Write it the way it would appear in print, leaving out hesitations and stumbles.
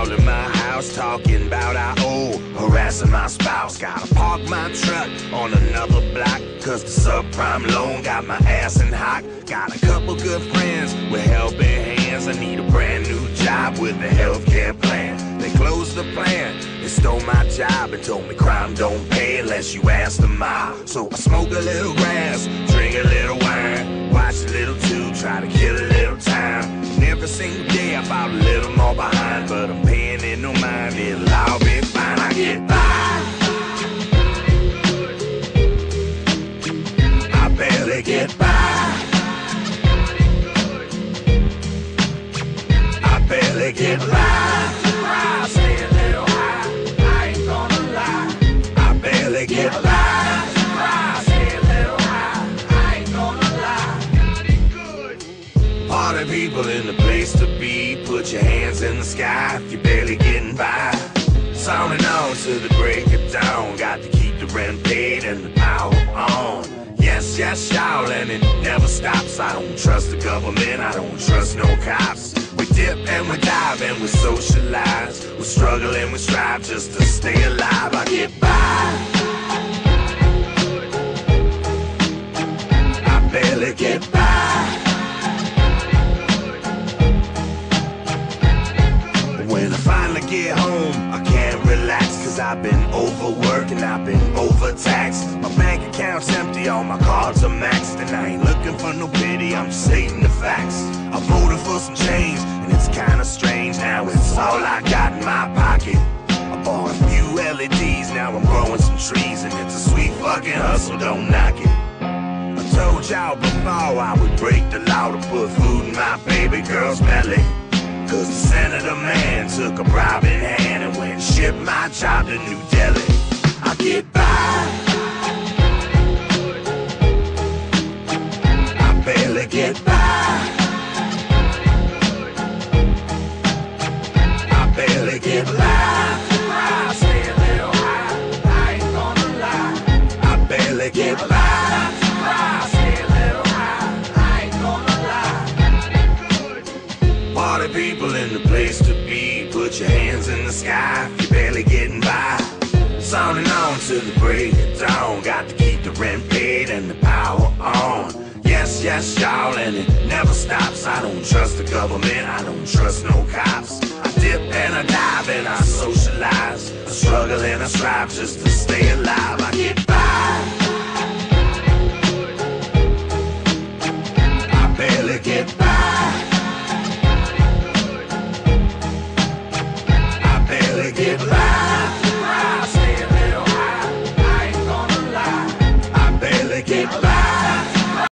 all in my house talking about I owe, harassing my spouse. Gotta park my truck on another block, cause the subprime loan got my ass in hock. Got a couple good friends with helping hands. I need a brand new job with a healthcare plan. They closed the plan, they stole my job and told me crime don't pay unless you ask the mob. So I smoke a little grass, drink a little wine, watch a little too, try to kill a little time. And every single day I fall a little more behind, but I'm paying it no mind, it'll all be fine. I get by, I barely get by, I barely get by. Stay a little high, I ain't gonna lie, I barely get by. Stay a little high, I ain't gonna lie. Party people in the place to be, put your hands in the sky if you're barely getting by. Sounding on to the break of dawn, got to keep the rent paid and the power on. Yes, yes, y'all, and it never stops. I don't trust the government, I don't trust no cops. We dip and we dive and we socialize. We struggle and we strive just to stay alive. I get by, I barely get by. When I finally get home, I can't relax, cause I've been overworking, I've been overtaxed. My bank account's empty, all my cards are maxed, and I ain't looking for no pity, I'm just stating the facts. I voted for some change, and it's kinda strange, now it's all I got in my pocket. I bought a few LEDs, now I'm growing some trees, and it's a sweet fucking hustle, don't knock it. I told y'all before I would break the law to put food in my baby girl's belly, cause the senator man took a bribe in hand and went and shipped my job to New Delhi. I get by, I barely get by, I barely get by. Stay a little high, I ain't gonna lie, I barely get by. Stay a little high, I ain't gonna lie. Party people in the place to be, put your hands in the sky if you're barely getting by. Sounding on to the break of dawn, got to keep the rent paid and the power on. Yes, yes, y'all, and it never stops. I don't trust the government, I don't trust no cops. I dip and I dive and I socialize. I struggle and I strive just to stay alive. I get by, I barely get by, I barely get by.